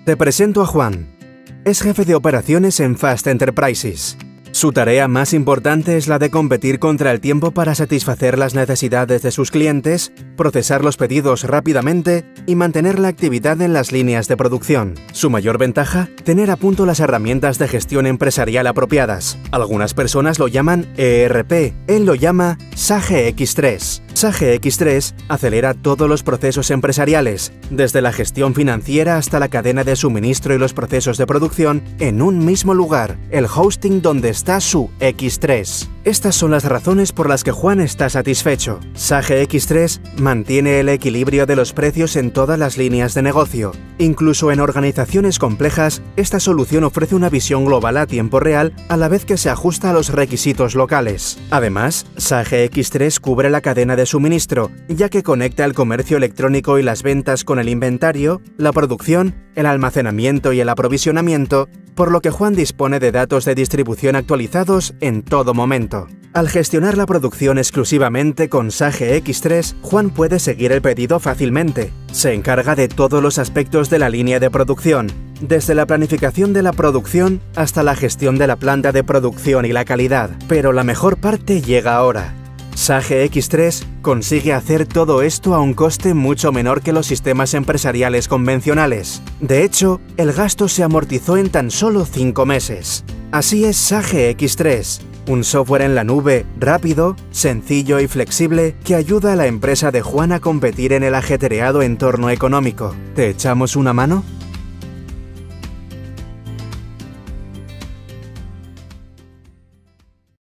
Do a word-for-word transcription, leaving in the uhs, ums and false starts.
Te presento a Juan. Es jefe de operaciones en Fast Enterprises. Su tarea más importante es la de competir contra el tiempo para satisfacer las necesidades de sus clientes, procesar los pedidos rápidamente y mantener la actividad en las líneas de producción. Su mayor ventaja, tener a punto las herramientas de gestión empresarial apropiadas. Algunas personas lo llaman E R P, él lo llama S A G X tres. S A G X tres acelera todos los procesos empresariales, desde la gestión financiera hasta la cadena de suministro y los procesos de producción, en un mismo lugar, el hosting donde está su X tres. Estas son las razones por las que Juan está satisfecho. S A G X tres mantiene el equilibrio de los precios en todas las líneas de negocio. Incluso en organizaciones complejas, esta solución ofrece una visión global a tiempo real a la vez que se ajusta a los requisitos locales. Además, S A G X tres cubre la cadena de suministro, ya que conecta el comercio electrónico y las ventas con el inventario, la producción, el almacenamiento y el aprovisionamiento, por lo que Juan dispone de datos de distribución actualizados en todo momento. Al gestionar la producción exclusivamente con S A G X tres, Juan puede seguir el pedido fácilmente. Se encarga de todos los aspectos de la línea de producción, desde la planificación de la producción hasta la gestión de la planta de producción y la calidad. Pero la mejor parte llega ahora. S A G X tres consigue hacer todo esto a un coste mucho menor que los sistemas empresariales convencionales. De hecho, el gasto se amortizó en tan solo cinco meses. Así es S A G X tres, un software en la nube rápido, sencillo y flexible que ayuda a la empresa de Juan a competir en el ajetreado entorno económico. ¿Te echamos una mano?